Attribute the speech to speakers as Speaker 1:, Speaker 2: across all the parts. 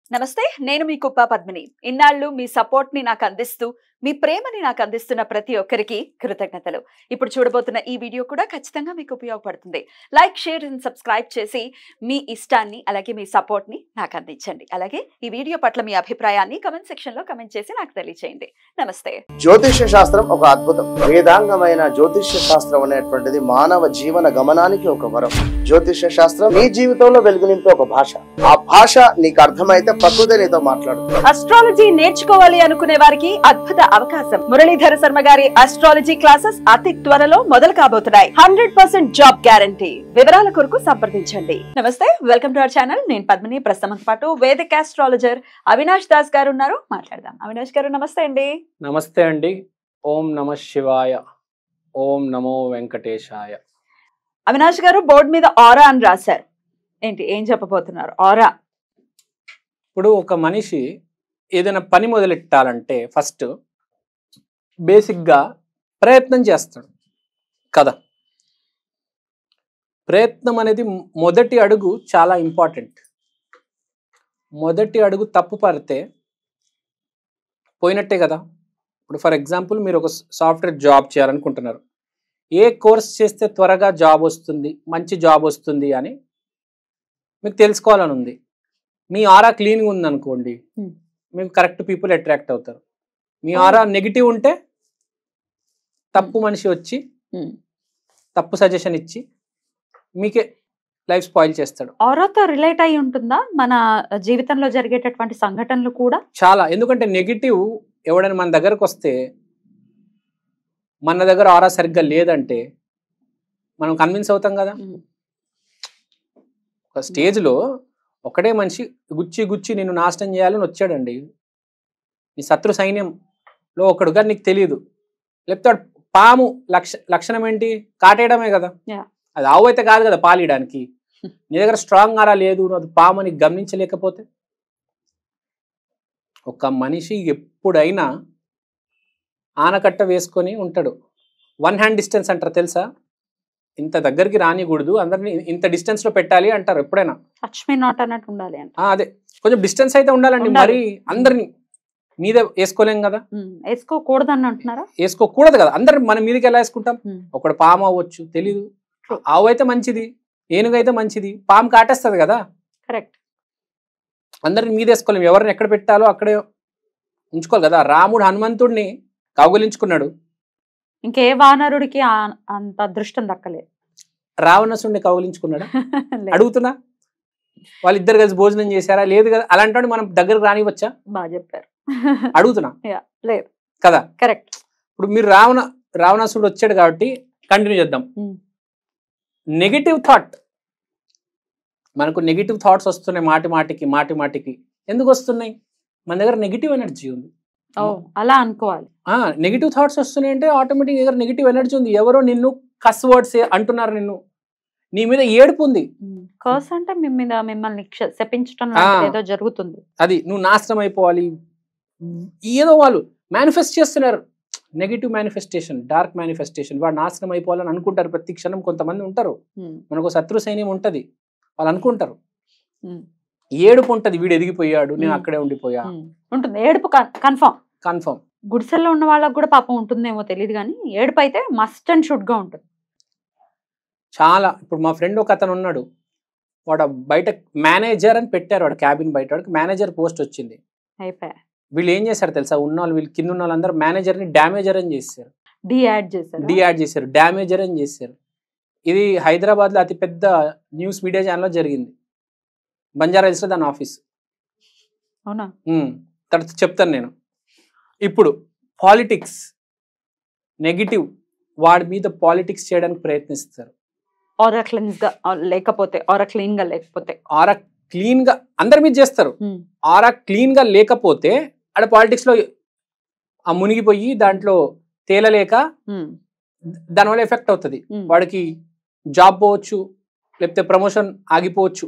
Speaker 1: నమస్తే, నేను మీ కుప్ప పద్మిని. ఇన్నాళ్ళు మీ సపోర్ట్ ని నాకు అందిస్తూ, మీ ప్రేమని నాకు అందిస్తున్న ప్రతి ఒక్కరికి కృతజ్ఞతలు. ఇప్పుడు చూడబోతున్న ఈ వీడియో కూడా ఖచ్చితంగా మీకు ఉపయోగపడుతుంది. లైక్, షేర్ అండ్ సబ్స్క్రైబ్ చేసి మీ ఇష్టాన్ని అలాగే మీ సపోర్ట్ ని నాకు అందించండి. అలాగే ఈ వీడియో పట్ల మీ అభిప్రాయాన్ని కమెంట్ సెక్షన్ లో కమెంట్ చేసి నాకు తెలియజేయండి. నమస్తే.
Speaker 2: జ్యోతిష్య శాస్త్రం ఒక అద్భుతం. వేదాంగమైన జ్యోతిష్య శాస్త్రం అనేటువంటిది మానవ జీవన గమనానికి ఒక వరం. జ్యోతిష్య శాస్త్రం నీ జీవితంలో వెలుగునింపే ఒక భాష. ఆ భాష నీకు అర్థమైతే ప్రకృతి నీతో మాట్లాడుతుంది.
Speaker 1: అస్ట్రాలజీ నేర్చుకోవాలి అనుకునే వారికి అద్భుత అవకాశం. మురళీధర శర్మ గారి అస్ట్రాలజీ క్లాసెస్ అతి త్వరలో మొదలు కాబోతున్నాయి. 100% జాబ్ గ్యారంటీ. వివరాల కొరకు సంప్రదించండి. నమస్తే, వెల్కమ్ టు అవర్ ఛానల్. నేను పద్మిని. ప్రస్తుతం పాటు వేదిక ఆస్ట్రాలజర్ అవినాష్ దాస్ గారు ఉన్నారు. మాట్లాడదాం. అవినాష్ గారు నమస్తే అండి.
Speaker 3: నమస్తే అండి. ఓం నమ శివాయ, ఓం నమో వెంకటేశాయ.
Speaker 1: అవినాష్ గారు బోర్డు మీద ఆరా అని రాశారు. ఏంటి, ఏం చెప్పబోతున్నారు? ఆరా
Speaker 3: ఇప్పుడు ఒక మనిషి ఏదైనా పని మొదలెట్టాలంటే ఫస్ట్ బేసిక్గా ప్రయత్నం చేస్తాడు కదా. ప్రయత్నం అనేది మొదటి అడుగు చాలా ఇంపార్టెంట్. మొదటి అడుగు తప్పు పడితే పోయినట్టే కదా. ఇప్పుడు ఫర్ ఎగ్జాంపుల్ మీరు ఒక సాఫ్ట్వేర్ జాబ్ చేయాలనుకుంటున్నారు. ఏ కోర్స్ చేస్తే త్వరగా జాబ్ వస్తుంది, మంచి జాబ్ వస్తుంది అని మీకు తెలుసుకోవాలని ఉంది. మీ ఆరా క్లీన్గా ఉందనుకోండి, మీకు కరెక్ట్ పీపుల్ అట్రాక్ట్ అవుతారు. మీ ఆరా నెగిటివ్ ఉంటే తప్పు మనిషి వచ్చి తప్పు సజెషన్ ఇచ్చి మీకే లైఫ్ స్పాయిల్ చేస్తాడు.
Speaker 1: ఆరాతో రిలేట్ అయి ఉంటుందా మన జీవితంలో జరిగేటటువంటి సంఘటనలు కూడా? చాలా.
Speaker 3: ఎందుకంటే నెగిటివ్ ఎవడైనా మన దగ్గరకు వస్తే, మన దగ్గర ఆరా సరిగ్గా లేదంటే మనం కన్విన్స్ అవుతాం కదా. ఒక స్టేజ్లో ఒకటే మనిషి గుచ్చి గుచ్చి నిన్ను నాశనం చేయాలని వచ్చాడండి. నీ శత్రు సైన్యంలో ఒకడుగా నీకు తెలియదు. లేకపోతే పాము లక్షణం ఏంటి? కాటేయడమే కదా. అది ఆవు అయితే కాదు కదా పాలియడానికి. నీ దగ్గర స్ట్రాంగ్ ఆరా లేదు, అది పాము అని గమనించలేకపోతే. ఒక మనిషి ఎప్పుడైనా ఆనకట్ట వేసుకొని ఉంటాడు. 1 hand డిస్టెన్స్ అంటారు తెలుసా? ఇంత దగ్గరికి రానికూడదు, అందరినీ ఇంత డిస్టెన్స్ లో పెట్టాలి అంటారు ఎప్పుడైనా.
Speaker 1: టచ్ మీ నాట్ అన్నట్టు ఉండాలి అంటే
Speaker 3: అదే కొంచెం డిస్టెన్స్ అయితే ఉండాలండి. మరి అందరిని మీద వేసుకోలేం కదా.
Speaker 1: వేసుకోకూడదు అని అంటున్నారా?
Speaker 3: వేసుకోకూడదు కదా. అందరు మన మీదకి ఎలా వేసుకుంటాం? ఒకడు పాము అవ్వచ్చు, తెలీదు. ఆవు అయితే మంచిది, ఏనుగైతే మంచిది, పాము కాటేస్తుంది కదా.
Speaker 1: కరెక్ట్.
Speaker 3: అందరిని మీద వేసుకోలేం. ఎవరిని ఎక్కడ పెట్టాలో అక్కడే ఉంచుకోవాలి కదా. రాముడు హనుమంతుడిని కౌగులించుకున్నాడు.
Speaker 1: ఇంకే వానరుడికి అంత అదృష్టం దక్కలేదు.
Speaker 3: రావణాసుడిని కౌగులించుకున్నాడా? అడుగుతున్నా. వాళ్ళిద్దరు కలిసి భోజనం చేశారా? లేదు కదా. అలాంటి మనం దగ్గరకు రానివచ్చా?
Speaker 1: బాగా చెప్పారు.
Speaker 3: అడుగుతున్నా.
Speaker 1: లేదు
Speaker 3: కదా.
Speaker 1: కరెక్ట్.
Speaker 3: ఇప్పుడు మీరు రావణాసుడు వచ్చాడు కాబట్టి కంటిన్యూ చేద్దాం. నెగిటివ్ థాట్, మనకు నెగిటివ్ థాట్స్ వస్తున్నాయి మాటి మాటికి. ఎందుకు వస్తున్నాయి? మన దగ్గర నెగిటివ్ ఎనర్జీ ఉంది.
Speaker 1: అలా అనుకోవాలి.
Speaker 3: నెగిటివ్ థాట్స్ వస్తున్నాయి అంటే ఆటోమేటిక్ దగ్గర నెగిటివ్ ఎనర్జీ ఉంది. ఎవరో నిన్ను కస్ వర్డ్స్ అంటున్నారు, నీ మీద ఏడుపు ఉంది.
Speaker 1: కర్స్ అంటే మిమ్మల్ని శపించడం ఏదో జరుగుతుంది,
Speaker 3: అది నువ్వు నాశనం అయిపోవాలి, ఏదో వాళ్ళు మేనిఫెస్ట్ చేస్తున్నారు. Negative manifestation, dark manifestation. వాడు నాశనం అయిపోవాలని అనుకుంటారు ప్రతి క్షణం. కొంతమంది ఉంటారు, మనకు శత్రు సైన్యం ఉంటది, వాళ్ళు అనుకుంటారు. ఏడుపు ఉంటది, వీడు ఎదిగిపోయాడు, నేను అక్కడే ఉండిపోయా
Speaker 1: ఉంటుంది. ఏడుపు కన్ఫర్మ్. గుడిసెల్లో ఉన్న వాళ్ళకి కూడా పాపం ఉంటుందేమో తెలియదు, కానీ ఏడుపు అయితే మస్ట్ అండ్ షుడ్ గా ఉంటుంది
Speaker 3: చాలా. ఇప్పుడు మా ఫ్రెండ్ ఒక అతను ఉన్నాడు, వాడు బయట మేనేజర్ అని పెట్టారు, వాడు క్యాబిన్ బయట, వాడికి మేనేజర్ పోస్ట్ వచ్చింది.
Speaker 1: అయిపోయా. వీళ్ళు
Speaker 3: వీళ్ళు ఏం చేశారు తెలుసా? వీళ్ళు కింద ఉన్న వాళ్ళందరూ మేనేజర్ ని డ్యామేజర్ అని చేశారు, డియాడ్ చేశారు, డ్యామేజర్ అని చేశారు. ఇది హైదరాబాద్ లో అతిపెద్ద న్యూస్ మీడియా ఛానల్లో జరిగింది. బంజారా హిల్స్ లో దాని ఆఫీస్.
Speaker 1: అవునా?
Speaker 3: తర్వాత చెప్తాను నేను. ఇప్పుడు పాలిటిక్స్ నెగిటివ్, వాడి మీద పాలిటిక్స్ చేయడానికి ప్రయత్నిస్తారు.
Speaker 1: ఆరా క్లీన్ గా లేకపోతే
Speaker 3: ఆరా క్లీన్ గా అందరి మీద చేస్తారు. ఆరా క్లీన్ గా లేకపోతే ఆడ పాలిటిక్స్ లో మునిగిపోయి దాంట్లో తేలలేక దానివల్ల ఎఫెక్ట్ అవుతుంది. వాడికి జాబ్ పోవచ్చు, లేకపోతే ప్రమోషన్ ఆగిపోవచ్చు.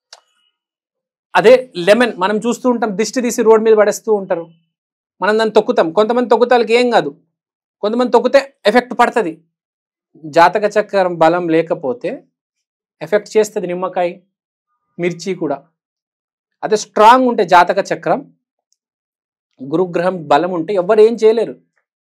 Speaker 3: అదే లెమన్ మనం చూస్తూ ఉంటాం, దిష్టి తీసి రోడ్ మీద పడేస్తూ ఉంటారు, మనం దాన్ని తొక్కుతాం. కొంతమంది తొక్కుతే వాళ్ళకి ఏం కాదు, కొంతమంది తొక్కితే ఎఫెక్ట్ పడుతుంది. జాతక చక్రం బలం లేకపోతే ఎఫెక్ట్ చేస్తుంది. నిమ్మకాయ, మిర్చి కూడా అదే స్ట్రాంగ్ ఉంటే జాతక చక్రం, గురుగ్రహం బలం ఉంటే ఎవరు ఏం చేయలేరు.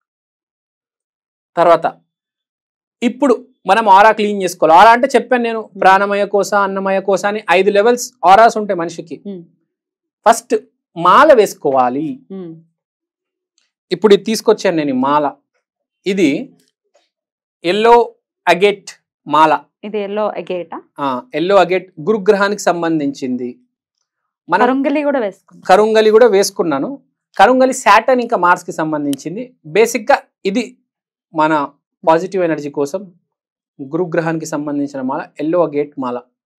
Speaker 3: తర్వాత ఇప్పుడు మనం ఆరా క్లీన్ చేసుకోవాలి. ఆరా అంటే చెప్పాను నేను, ప్రాణమయ కోశ, అన్నమయ కోశ అని 5 లెవెల్స్ ఆరాస్ ఉంటాయి మనిషికి. ఫస్ట్ మాల వేసుకోవాలి. ఇప్పుడు ఇది తీసుకొచ్చాను నేను, మాల. ఇది ఎల్లో అగేట్ మాల.
Speaker 1: ఇది ఎల్లో అగేటా?
Speaker 3: ఎల్లో అగేట్ గురుగ్రహానికి సంబంధించింది.
Speaker 1: కరుంగలి
Speaker 3: కూడా వేసుకున్నాను. కరుంగలి సాటర్న్ ఇంకా మార్స్ కి సంబంధించింది. బేసిక్ గా ఇది మన పాజిటివ్ ఎనర్జీ కోసం గురుగ్రహానికి సంబంధించిన మాల, ఎల్లో అగేట్ మాల.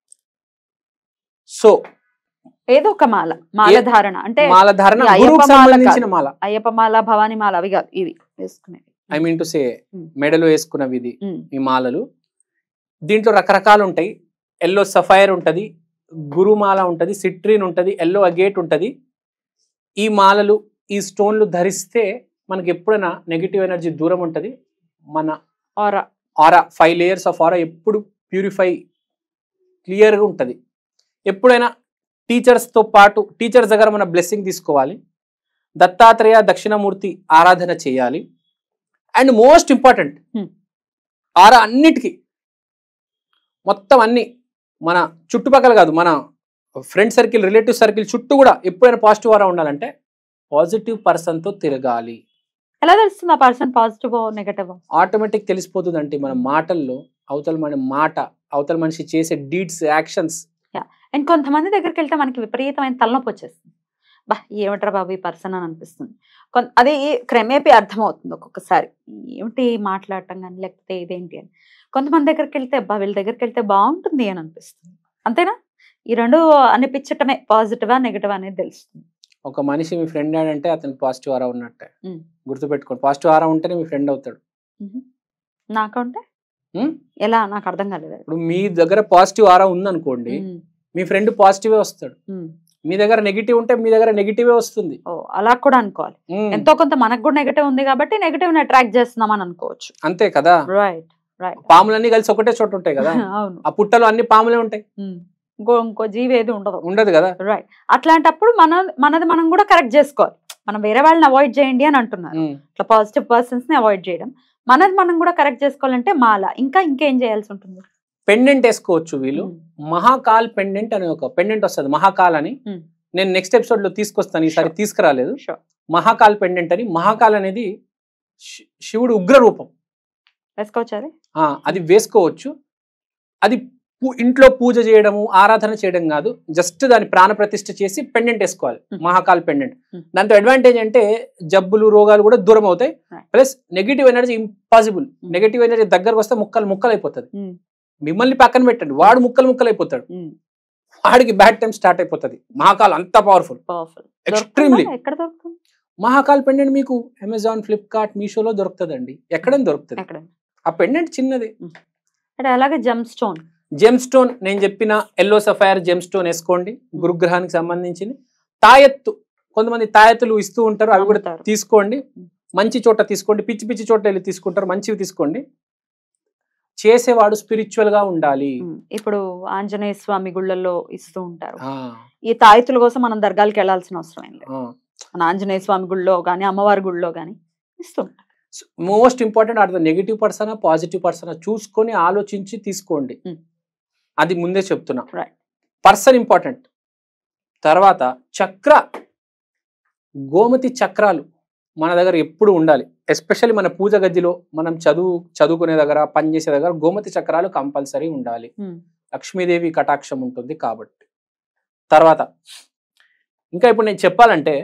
Speaker 3: సో
Speaker 1: ఏదో ఒక మాల, మాల ధారణ అంటే
Speaker 3: మాల ధారణ గురువుకి సంబంధించిన మాల.
Speaker 1: అయ్యప్ప మాల, భవానీ మాల అవి కాదు, ఇవి వేసుకునేవి.
Speaker 3: ఐ మీన్ టు సే మెడలో వేసుకున్నవి ఇది, ఈ మాలలు. దీంట్లో రకరకాలు ఉంటాయి. ఎల్లో సఫైర్ ఉంటది, గురుమాల ఉంటది, సిట్రిన్ ఉంటది, ఎల్లో అగేట్ ఉంటది. ఈ మాలలు, ఈ స్టోన్లు ధరిస్తే మనకి ఎప్పుడైనా నెగిటివ్ ఎనర్జీ దూరం ఉంటది. మన ఆరా 5 లేయర్స్ ఆఫ్ ఆరా ఎప్పుడు ప్యూరిఫై, క్లియర్గా ఉంటది. ఎప్పుడైనా టీచర్స్తో పాటు టీచర్స్ దగ్గర మన బ్లెస్సింగ్ తీసుకోవాలి. దత్తాత్రేయ దక్షిణమూర్తి ఆరాధన చేయాలి. అండ్ మోస్ట్ ఇంపార్టెంట్, ఆరా అన్నిటికీ మొత్తం అన్ని మన చుట్టుపక్కల కాదు, మన ఫ్రెండ్ సర్కిల్, రిలేటివ్ సర్కిల్ చుట్టూ కూడా ఎప్పుడైనా పాజిటివ్ ఆరా ఉండాలంటే పాజిటివ్ పర్సన్తో తిరగాలి.
Speaker 1: ఎలా తెలుస్తుంది ఆ పర్సన్ పాజిటివ్ నెగటివ్?
Speaker 3: ఆటోమేటిక్ తెలిసిపోతుంది అంటే మన మాటల్లో, అవతల మనిషి చేసే డీడ్స్, యాక్షన్స్.
Speaker 1: అండ్ కొంతమంది దగ్గరికి వెళ్తే మనకి విపరీతమైన తలనొప్పి వచ్చేస్తుంది. బా ఏమిట్రా బాబు ఈ పర్సన్ అని అనిపిస్తుంది. అదే క్రమేపీ అర్థమవుతుంది ఒక్కొక్కసారి, ఏమిటి మాట్లాడటం కానీ లేకపోతే ఇదేంటి అని. కొంతమంది దగ్గరికి వెళ్తే అబ్బా వీళ్ళ దగ్గరికి వెళ్తే బాగుంటుంది అని అనిపిస్తుంది. అంతేనా? ఈ రెండు అనిపించటమే పాజిటివా నెగటివ్ అనేది తెలుస్తుంది.
Speaker 3: ఒక మనిషి మీ ఫ్రెండ్ అంటే అతనికి పాజిటివ్ ఆరా ఉన్నట్టే గుర్తుపెట్టుకోండి. పాజిటివ్ ఆరా ఉంటేనే మీ ఫ్రెండ్ అవుతాడు.
Speaker 1: నాకంటే ఎలా? నాకు అర్థం కాలేదు.
Speaker 3: ఇప్పుడు మీ దగ్గర పాజిటివ్ ఆరా ఉందనుకోండి, మీ ఫ్రెండ్ పాజిటివే వస్తాడు. మీ దగ్గర నెగిటివ్ ఉంటే మీ దగ్గర నెగిటివే వస్తుంది.
Speaker 1: అలా కూడా అనుకోవాలి. ఎంతో కొంత మనకు కూడా నెగిటివ్ ఉంది కాబట్టి నెగిటివ్ ని అట్రాక్ట్ చేస్తున్నాం అని అనుకోవచ్చు.
Speaker 3: అంతే కదా?
Speaker 1: Right right.
Speaker 3: పాములన్నీ కలిసి ఒకటే చోట ఉంటాయి కదా. ఆ పుట్టలో అన్ని పాములే ఉంటాయి,
Speaker 1: ఇంకో జీవి ఏది ఉండదు
Speaker 3: కదా.
Speaker 1: రైట్. అట్లాంటప్పుడు మనది మనం కూడా కరెక్ట్ చేసుకోవాలి. మనం వేరే వాళ్ళని అవాయిడ్ చేయండి అని అంటున్నారు. ఇట్లా పాజిటివ్ పర్సన్స్ ని అవాయిడ్ చేయడం, మనది మనం కూడా కరెక్ట్ చేసుకోవాలంటే మాల, ఇంకేం చేయాల్సి ఉంటుంది?
Speaker 3: పెండెంట్ వేసుకోవచ్చు. వీళ్ళు మహాకాల్ పెండెంట్ అని ఒక పెండెంట్ వస్తుంది, మహాకాల్ అని. నేను నెక్స్ట్ ఎపిసోడ్ లో తీసుకొస్తాను, ఈసారి తీసుకురాలేదు. మహాకాల్ పెండెంట్ అని. మహాకాల్ అనేది శివుడు ఉగ్ర రూపం.
Speaker 1: వేసుకోవచ్చు
Speaker 3: అది వేసుకోవచ్చు. అది ఇంట్లో పూజ చేయడము, ఆరాధన చేయడం కాదు, జస్ట్ దాని ప్రాణ ప్రతిష్ఠ చేసి పెండెంట్ వేసుకోవాలి, మహాకాల్ పెండెంట్. దాంతో అడ్వాంటేజ్ అంటే జబ్బులు, రోగాలు కూడా దూరం అవుతాయి. Plus negative energy impossible. Negative energy దగ్గరకు వస్తే ముక్కలు అయిపోతుంది. మిమ్మల్ని పక్కన పెట్టండి, వాడు ముక్కలు అయిపోతాడు. వాడికి బ్యాడ్ టైం స్టార్ట్ అయిపోతుంది. మహాకాల్ అంత పవర్ఫుల్, ఎక్స్ట్రీమ్లీ. మహాకాల్ పెండెంట్ మీకు అమెజాన్, ఫ్లిప్కార్ట్, మీషోలో దొరుకుతుందండి. ఎక్కడైనా దొరుకుతుంది. ఆ పెండెంట్ చిన్నది.
Speaker 1: అలాగే జెమ్
Speaker 3: స్టోన్ నేను చెప్పిన ఎల్లో సఫైర్ జెమ్ స్టోన్ వేసుకోండి, గురుగ్రహానికి సంబంధించింది. తాయెత్తు, కొంతమంది తాయెత్తులు ఇస్తూ ఉంటారు, అవి కూడా తీసుకోండి. మంచి చోట తీసుకోండి, పిచ్చి చోట వెళ్ళి తీసుకుంటారు, మంచివి తీసుకోండి. చేసేవాడు స్పిరిచువల్ గా ఉండాలి.
Speaker 1: ఇప్పుడు ఆంజనేయ స్వామి గుళ్ళల్లో ఇస్తూ ఉంటారు. ఈ తాయెత్తుల కోసం మనం దర్గాలకు వెళ్లాల్సిన అవసరం ఏం లేదు. మన ఆంజనేయ స్వామి గుళ్ళో గానీ, అమ్మవారి గుళ్ళో గానీ ఇస్తూ ఉంటారు.
Speaker 3: మోస్ట్ ఇంపార్టెంట్ అది నెగిటివ్ పర్సనా పాజిటివ్ పర్సనా చూసుకొని ఆలోచించి తీసుకోండి. అది ముందే చెప్తున్నా. Person important. తర్వాత గోమతి చక్రాలు మన దగ్గర ఎప్పుడు ఉండాలి. ఎస్పెషల్లీ మన పూజ గదిలో, మనం చదువుకునే దగ్గర, పనిచేసే దగ్గర గోమతి చక్రాలు కంపల్సరీ ఉండాలి. లక్ష్మీదేవి కటాక్షం ఉంటుంది కాబట్టి. తర్వాత ఇంకా ఇప్పుడు నేను చెప్పాలంటే,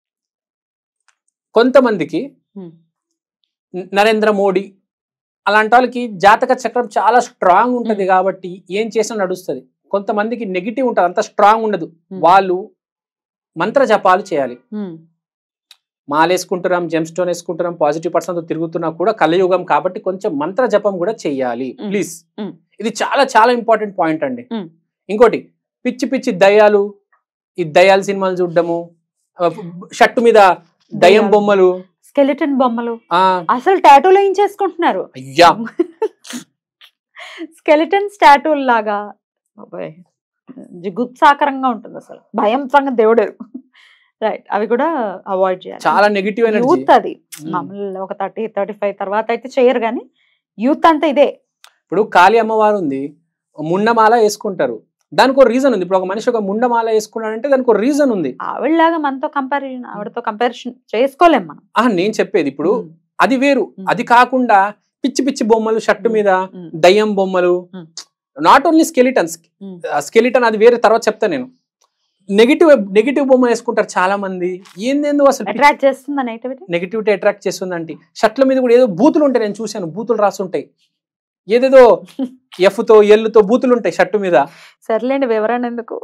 Speaker 3: కొంతమందికి నరేంద్ర మోడీ అలాంటి వాళ్ళకి జాతక చక్రం చాలా స్ట్రాంగ్ ఉంటుంది కాబట్టి ఏం చేసినా నడుస్తుంది. కొంతమందికి నెగిటివ్ ఉంటుంది, అంత స్ట్రాంగ్ ఉండదు. వాళ్ళు మంత్ర జపాలు చేయాలి. మాలేసుకుంటున్నాం, జెమ్ స్టోన్ వేసుకుంటున్నాం, పాజిటివ్ పర్సన్తో తిరుగుతున్నా కూడా కలియుగం కాబట్టి కొంచెం మంత్ర జపం కూడా చెయ్యాలి ప్లీజ్. ఇది చాలా చాలా ఇంపార్టెంట్ పాయింట్ అండి. ఇంకోటి, పిచ్చి దయ్యాలు, ఈ దయ్యాల సినిమాలు చూడడము, షర్టు మీద దయ్యం బొమ్మలు,
Speaker 1: స్కెలిటన్ బొమ్మలు, అసలు టాటూలు ఏం చేసుకుంటున్నారు.
Speaker 3: అయ్యా
Speaker 1: స్కెలిటన్ టాటూ లాగా
Speaker 4: జిగుత్సాకరంగా ఉంటుంది, అసలు భయం సంగతి దేవుడు. రైట్, అవి కూడా అవాయిడ్ చేయాలి.
Speaker 3: చాలా నెగిటివ్ ఎనర్జీ.
Speaker 4: యూత్ అది మామూలు ఒక 30-35 తర్వాత అయితే చేయరు, కానీ యూత్ అంతా ఇదే.
Speaker 3: ఇప్పుడు కాళీ అమ్మవారు ఉంది, ముండమాల వేసుకుంటారు, దానికి ఒక రీజన్ ఉంది. ఇప్పుడు ఒక మనిషి ఒక ముండమాల వేసుకున్నాడంటే దానికి ఒక రీజన్ ఉంది.
Speaker 4: ఆవిడలాగా మనతో ఆవిడతో కంపారిజన్ చేసుకోలేం మనం.
Speaker 3: నేను చెప్పేది ఇప్పుడు అది వేరు. అది కాకుండా పిచ్చి పిచ్చి బొమ్మలు, షర్టు మీద దయ్యం బొమ్మలు, నాట్ ఓన్లీ స్కెలిటన్ అది వేరే, తర్వాత చెప్తా నేను. నెగిటివ్ బొమ్మ వేసుకుంటారు చాలా మంది. ఏందేందో అసలు
Speaker 4: అట్రాక్ట్ చేస్తుంది,
Speaker 3: నెగిటివిటీ అట్రాక్ట్ చేస్తుంది అంటే. షర్ట్ల మీద కూడా ఏదో బూతులు ఉంటాయి, నేను చూశాను, బూతులు రాసుంటాయి, ఏదేదో ఎఫ్తో ఎల్లుతో బూతులు ఉంటాయి షర్టు మీద.
Speaker 4: సర్లేండి, వివరణ ఎందుకు.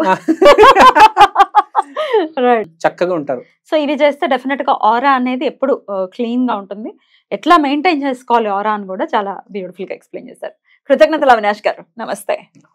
Speaker 3: చక్కగా ఉంటారు.
Speaker 4: సో ఇది చేస్తే డెఫినెట్ గా ఆరా అనేది ఎప్పుడు క్లీన్ గా ఉంటుంది. ఎట్లా మెయింటైన్ చేసుకోవాలి ఆరా అని కూడా చాలా బ్యూటిఫుల్ గా ఎక్స్ప్లెయిన్ చేశారు. కృతజ్ఞతలు అవినాష్ గారు, నమస్తే.